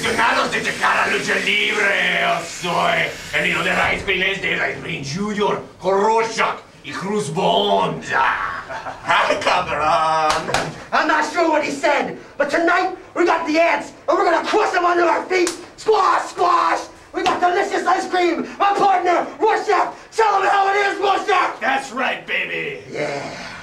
aficionados de Chikara Lucha Libre. Yo soy el niño de raíz peleas de Daizee Jr. con Rorschach y Crossbones. Hi, cabrón. I'm not sure what he said, but tonight we got the ants, and we're gonna crush them under our feet. Squash, squash. We got delicious ice cream. My partner, Rorschach. Tell him how it is, Rorschach. That's right, baby. Yeah.